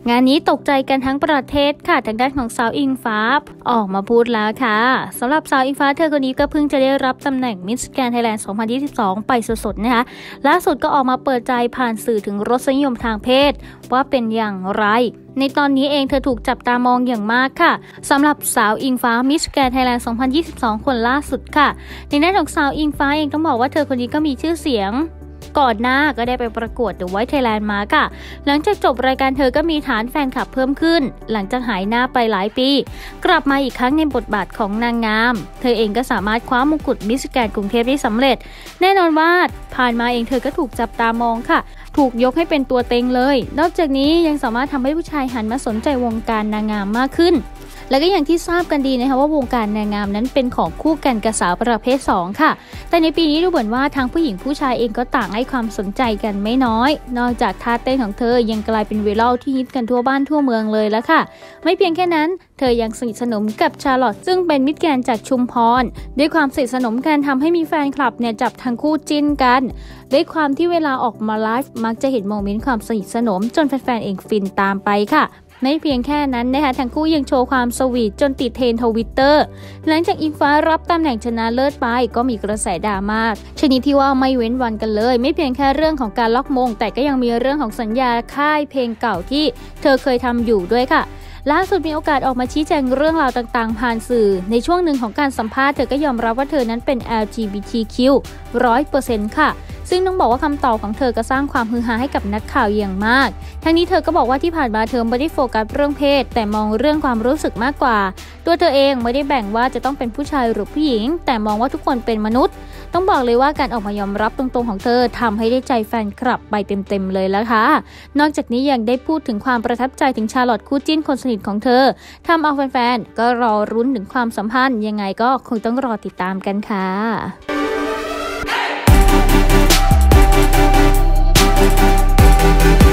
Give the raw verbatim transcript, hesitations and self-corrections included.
งานนี้ตกใจกันทั้งประเทศค่ะทางด้านของสาวอิงฟ้าออกมาพูดแล้วค่ะสำหรับสาวอิงฟ้าเธอคนนี้ก็เพิ่งจะได้รับตำแหน่งมิสแกรนด์ไทยแลนด์ สองพันยี่สิบสอง ไปสดๆนะคะล่าสุดก็ออกมาเปิดใจผ่านสื่อถึงรสนิยมทางเพศว่าเป็นอย่างไรในตอนนี้เองเธอถูกจับตามองอย่างมากค่ะสำหรับสาวอิงฟ้ามิสแกรนด์ไทยแลนด์ สองพันยี่สิบสอง คนล่าสุดค่ะในด้านของสาวอิงฟ้าเองต้องบอกว่าเธอคนนี้ก็มีชื่อเสียงก่อนหน้าก็ได้ไปประกวด The Voice Thailand มาค่ะหลังจากจบรายการเธอก็มีฐานแฟนคลับเพิ่มขึ้นหลังจากหายหน้าไปหลายปีกลับมาอีกครั้งในบทบาทของนางงามเธอเองก็สามารถคว้ามงกุฎมิสแกรนด์กรุงเทพได้สำเร็จแน่นอนว่าผ่านมาเองเธอก็ถูกจับตามองค่ะถูกยกให้เป็นตัวเต็งเลยนอกจากนี้ยังสามารถทำให้ผู้ชายหันมาสนใจวงการนางงามมากขึ้นและก็อย่างที่ทราบกันดีนะคะว่าวงการนางงามนั้นเป็นของคู่กันกับสาวประเภทสองค่ะแต่ในปีนี้ดูเหมือนว่าทั้งผู้หญิงผู้ชายเองก็ต่างให้ความสนใจกันไม่น้อยนอกจากท่าเต้นของเธอยังกลายเป็นไวรัลที่ฮิตกันทั่วบ้านทั่วเมืองเลยแล้วค่ะไม่เพียงแค่นั้นเธอยังสนิทสนมกับชาร์ลอตซึ่งเป็นมิตรแกรนด์จากชุมพรด้วยความสนิทสนมกันทำให้มีแฟนคลับเนี่ยจับทั้งคู่จิ้นกันด้วยความที่เวลาออกมาไลฟ์มักจะเห็นโมเมนต์ความสนิทสนมจนแฟนๆเองฟินตามไปค่ะไม่เพียงแค่นั้นนะคะทั้งคู่ยังโชว์ความสวีทจนติดเทรนด์ทวิตเตอร์หลังจากอิงฟ้ารับตำแหน่งชนะเลิศไปก็มีกระแสดราม่าชนิดที่ว่าไม่เว้นวันกันเลยไม่เพียงแค่เรื่องของการล็อกมงแต่ก็ยังมีเรื่องของสัญญาค่ายเพลงเก่าที่เธอเคยทำอยู่ด้วยค่ะล่าสุดมีโอกาสออกมาชี้แจงเรื่องราวต่างๆผ่านสื่อในช่วงหนึ่งของการสัมภาษณ์เธอก็ยอมรับว่าเธอนั้นเป็น แอล จี บี ที คิว ร้อยเปอร์เซ็นต์ ค่ะซึ่งต้องบอกว่าคำตอบของเธอก็สร้างความฮือฮาให้กับนักข่าวอย่างมากทั้งนี้เธอก็บอกว่าที่ผ่านมาเธอไม่ได้โฟกัสเรื่องเพศแต่มองเรื่องความรู้สึกมากกว่าตัวเธอเองไม่ได้แบ่งว่าจะต้องเป็นผู้ชายหรือผู้หญิงแต่มองว่าทุกคนเป็นมนุษย์ต้องบอกเลยว่าการออกมายอมรับตรงๆของเธอทำให้ได้ใจแฟนคลับไปเต็มๆเลยแล้วค่ะนอกจากนี้ยังได้พูดถึงความประทับใจถึงชาร์ลอตคู่จิ้นคนสนิทของเธอทำเอาแฟนๆก็รอรุ้นถึงความสัมพันธ์ยังไงก็คงต้องรอติดตามกันค่ะ We'll be right back.